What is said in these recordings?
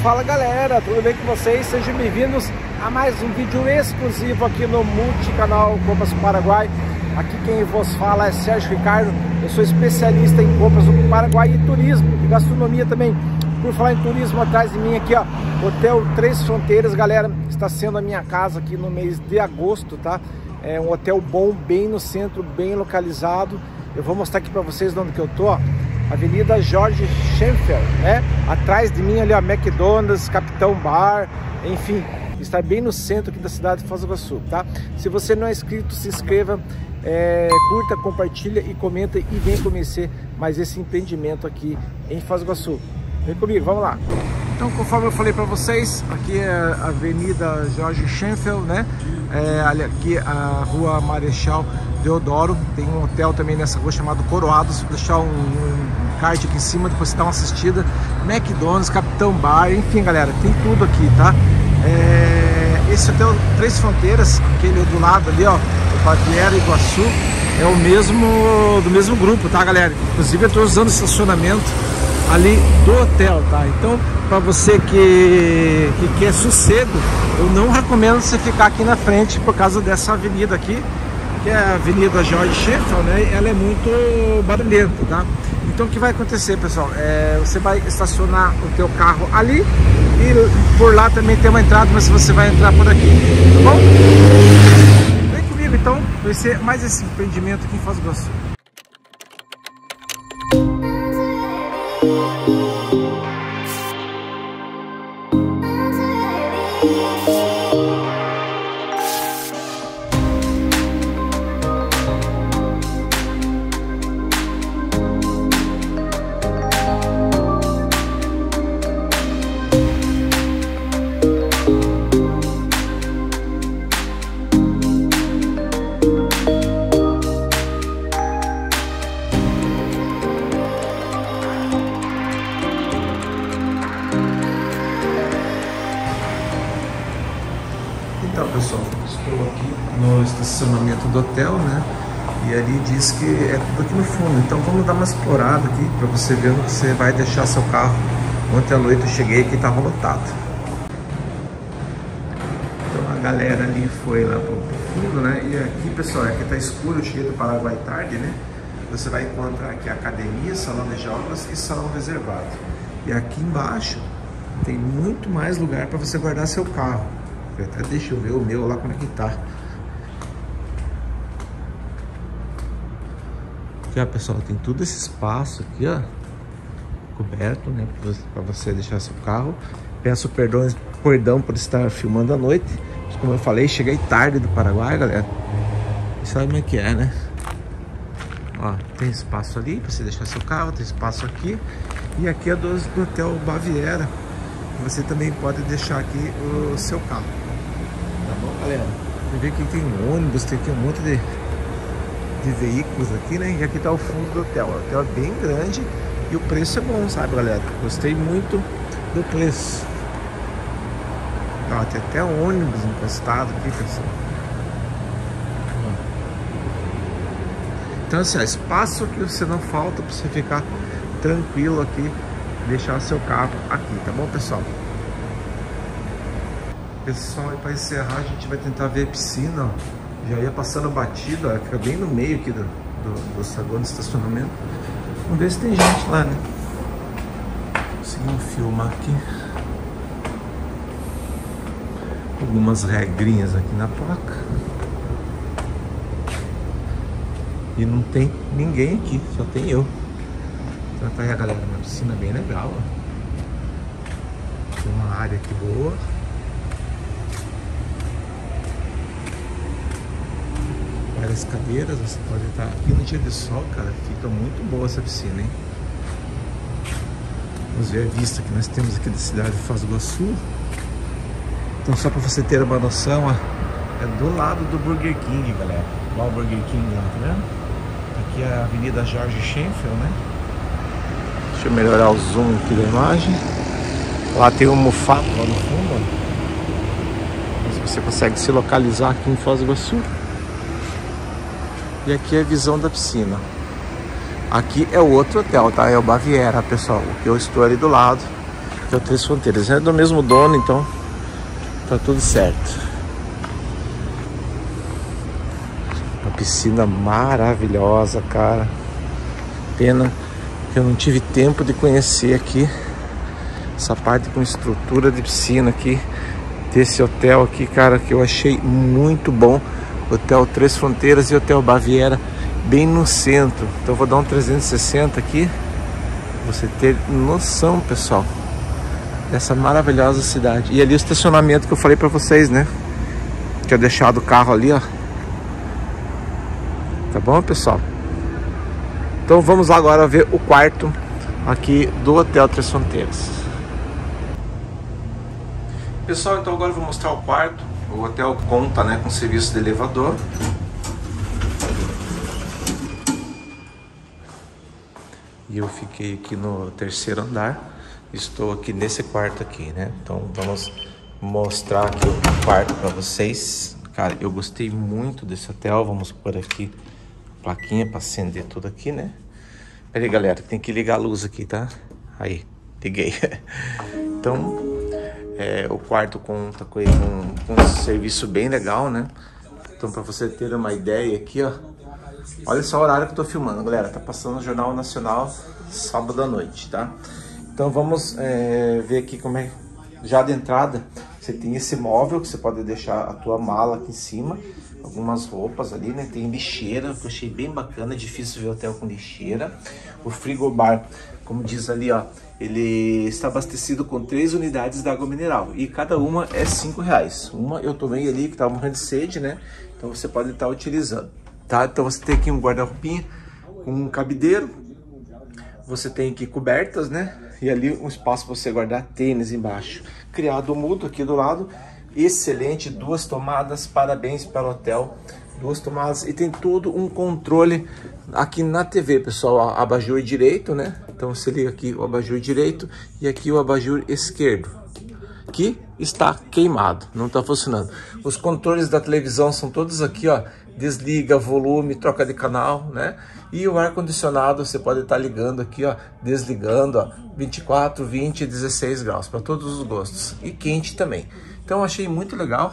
Fala galera, tudo bem com vocês? Sejam bem-vindos a mais um vídeo exclusivo aqui no multicanal Copas do Paraguai. Aqui quem vos fala é Sérgio Ricardo, eu sou especialista em compras do Paraguai e turismo, e gastronomia também. Por falar em turismo, atrás de mim aqui ó, Hotel Três Fronteiras, galera, está sendo a minha casa aqui no mês de agosto, tá? É um hotel bom, bem no centro, bem localizado. Eu vou mostrar aqui para vocês onde que eu tô, ó. Avenida Jorge Schenfeld, né? Atrás de mim ali, ó, McDonald's, Capitão Bar, enfim, está bem no centro aqui da cidade de Foz do Iguaçu, tá? Se você não é inscrito, se inscreva, curta, compartilha e comenta e vem conhecer mais esse empreendimento aqui em Foz do Iguaçu. Vem comigo, vamos lá. Então, conforme eu falei para vocês, aqui é a Avenida Jorge Schenfeld, né? Aqui a Rua Marechal Deodoro, tem um hotel também nessa rua chamado Coroados. Vou deixar um card aqui em cima, depois você dá uma assistida. McDonald's, Capitão Bar, enfim galera, tem tudo aqui, tá? Esse hotel Três Fronteiras, aquele do lado ali, ó, o Baviera Iguaçu, é o mesmo, do mesmo grupo, tá galera? Inclusive eu estou usando o estacionamento ali do hotel, tá? Então, para você que quer sossego, eu não recomendo você ficar aqui na frente por causa dessa avenida aqui, que é a Avenida Jorge Schenfeld, né? Ela é muito barulhenta, tá? Então o que vai acontecer, pessoal? Você vai estacionar o teu carro ali e por lá também tem uma entrada, mas você vai entrar por aqui, tá bom? Vem comigo então, vai ser mais esse empreendimento aqui em Foz do Iguaçu. Então pessoal, estou aqui no estacionamento do hotel, né? E ali diz que é tudo aqui no fundo. Então vamos dar uma explorada aqui para você ver onde você vai deixar seu carro. Ontem à noite eu cheguei aqui e estava lotado. Então a galera ali foi lá pro fundo, né? E aqui pessoal, aqui tá escuro, eu cheguei do Paraguai tarde, né? Você vai encontrar aqui a academia, salão de jogos e salão reservado. E aqui embaixo tem muito mais lugar para você guardar seu carro. Até deixa eu ver o meu lá como é que tá. Aqui ó pessoal, tem todo esse espaço aqui ó, coberto, né, para você deixar seu carro. Peço perdão por estar filmando à noite, mas como eu falei, cheguei tarde do Paraguai, galera. E sabe como é que é, né? Ó, tem espaço ali para você deixar seu carro, tem espaço aqui. E aqui é do Hotel Baviera. Você também pode deixar aqui o seu carro. Tá bom, galera? Você vê que tem ônibus, tem aqui um monte de veículos aqui, né? E aqui tá o fundo do hotel. O hotel é bem grande e o preço é bom, sabe, galera? Gostei muito do preço. Ó, tem até um ônibus encostado aqui, pessoal. Então, assim, ó, espaço que você não falta para você ficar tranquilo aqui, deixar o seu carro aqui, tá bom, pessoal? Pessoal, e para encerrar a gente vai tentar ver a piscina, ó. Já ia passando batido, ó, fica bem no meio aqui do saguão de estacionamento. Vamos ver se tem gente lá, né? Conseguimos filmar aqui algumas regrinhas aqui na placa. E não tem ninguém aqui, só tem eu. Então tá aí a galera, uma piscina bem legal, ó. Tem uma área aqui boa. Várias cadeiras, você pode estar aqui no dia de sol, cara, fica muito boa essa piscina, hein? Vamos ver a vista que nós temos aqui da cidade de Foz do Iguaçu. Então só para você ter uma noção, ó, é do lado do Burger King, galera. Olha o Burger King lá, tá vendo? Aqui é a Avenida Jorge Schenfeld, né? Deixa eu melhorar o zoom aqui da imagem. Lá tem um Mufato lá no fundo, ó. Mas você consegue se localizar aqui em Foz do Iguaçu. E aqui é a visão da piscina. Aqui é o outro hotel, tá? É o Baviera, pessoal. O que eu estou ali do lado que é o Três Fronteiras. É do mesmo dono, então tá tudo certo. Uma piscina maravilhosa, cara. Pena que eu não tive tempo de conhecer aqui essa parte com estrutura de piscina aqui desse hotel aqui, cara, que eu achei muito bom. Hotel Três Fronteiras e Hotel Baviera, bem no centro. Então eu vou dar um 360 aqui pra você ter noção, pessoal, dessa maravilhosa cidade. E ali o estacionamento que eu falei pra vocês, né? Tinha deixado o carro ali, ó. Tá bom, pessoal? Então vamos lá agora ver o quarto aqui do Hotel Três Fronteiras. Pessoal, então agora eu vou mostrar o quarto. O hotel conta, né, com serviço de elevador. E eu fiquei aqui no terceiro andar. Estou aqui nesse quarto aqui, né? Então vamos mostrar aqui o quarto para vocês. Cara, eu gostei muito desse hotel. Vamos pôr aqui a plaquinha para acender tudo aqui, né? Pera aí, galera, tem que ligar a luz aqui, tá? Aí, liguei. Então, o quarto conta com um serviço bem legal, né? Então, para você ter uma ideia aqui, ó. Olha só o horário que eu tô filmando, galera. Tá passando no Jornal Nacional sábado à noite, tá? Então, vamos ver aqui como é. Já de entrada, você tem esse móvel que você pode deixar a tua mala aqui em cima. Algumas roupas ali, né? Tem lixeira, que eu achei bem bacana. É difícil ver hotel com lixeira. O frigobar, como diz ali, ó, ele está abastecido com 3 unidades de água mineral. E cada uma é R$5. Uma eu tomei ali, que estava morrendo de sede, né? Então você pode estar utilizando, tá? Então você tem aqui um guarda-roupinha com um cabideiro. Você tem aqui cobertas, né? E ali um espaço para você guardar tênis embaixo. Criado mútuo aqui do lado. Excelente, 2 tomadas, parabéns para o hotel. 2 tomadas e tem todo um controle aqui na TV, pessoal. Ó, abajur direito, né? Então você liga aqui o abajur direito e aqui o abajur esquerdo, que está queimado, não está funcionando. Os controles da televisão são todos aqui, ó. Desliga, volume, troca de canal, né? E o ar-condicionado você pode estar ligando aqui, ó, desligando, ó, 24, 20, 16 graus, para todos os gostos. E quente também. Então achei muito legal.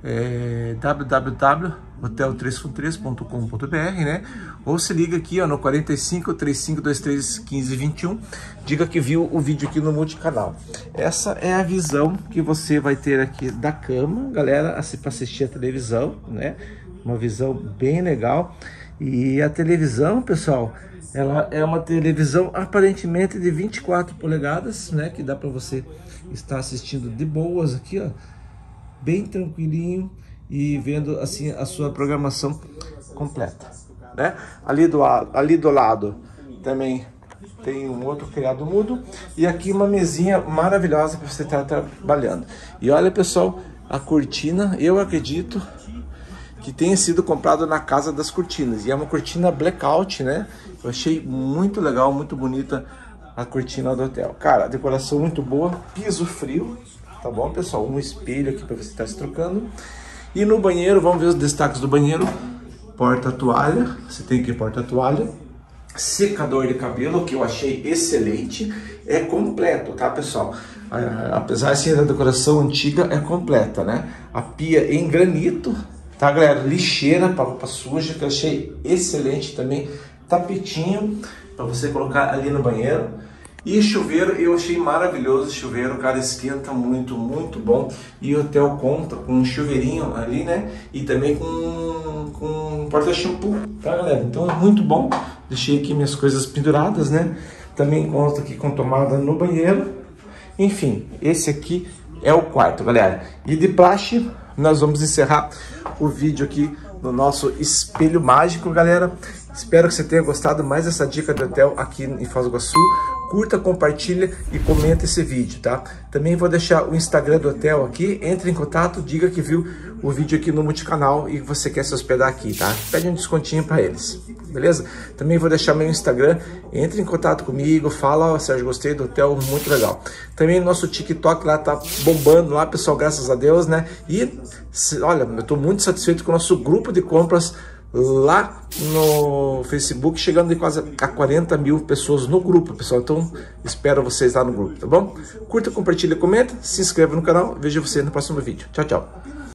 www.hoteltresfronteiras.com.br, né? Ou se liga aqui, ó, no 45 3523 1521. Diga que viu o vídeo aqui no multicanal. Essa é a visão que você vai ter aqui da cama, galera, para assistir a televisão, né? Uma visão bem legal. E a televisão, pessoal, ela é uma televisão aparentemente de 24 polegadas, né? Que dá para você estar assistindo de boas aqui, ó, bem tranquilinho e vendo assim a sua programação completa, né? Ali do lado também tem um outro criado mudo e aqui uma mesinha maravilhosa para você estar trabalhando. E olha, pessoal, a cortina, eu acredito que tenha sido comprado na Casa das Cortinas. E é uma cortina blackout, né? Eu achei muito legal, muito bonita a cortina do hotel. Cara, a decoração muito boa, piso frio, tá bom, pessoal? Um espelho aqui para você estar se trocando. E no banheiro, vamos ver os destaques do banheiro. Porta-toalha, você tem aqui porta-toalha. Secador de cabelo, que eu achei excelente. É completo, tá, pessoal? Apesar assim, da decoração antiga, é completa, né? A pia em granito, tá, galera? Lixeira para roupa suja, que eu achei excelente também. Tapetinho para você colocar ali no banheiro. E chuveiro, eu achei maravilhoso o chuveiro, cara, esquenta muito, muito bom. E o hotel conta com um chuveirinho ali, né? E também com porta-shampoo, tá, galera? Então é muito bom. Deixei aqui minhas coisas penduradas, né? Também consta aqui com tomada no banheiro. Enfim, esse aqui é o quarto, galera. E de praxe, nós vamos encerrar o vídeo aqui no nosso espelho mágico, galera. Espero que você tenha gostado mais dessa dica de hotel aqui em Foz do Iguaçu. Curta, compartilha e comenta esse vídeo, tá? Também vou deixar o Instagram do hotel aqui. Entre em contato, diga que viu o vídeo aqui no multicanal e você quer se hospedar aqui, tá? Pede um descontinho para eles, beleza? Também vou deixar meu Instagram. Entre em contato comigo, fala, ó, Sérgio, gostei do hotel, muito legal. Também nosso TikTok lá tá bombando lá, pessoal, graças a Deus, né? E olha, eu tô muito satisfeito com o nosso grupo de compras lá no Facebook, chegando de quase a 40 mil pessoas no grupo, pessoal. Então, espero vocês lá no grupo, tá bom? Curta, compartilha, comenta, se inscreva no canal. Vejo vocês no próximo vídeo. Tchau, tchau.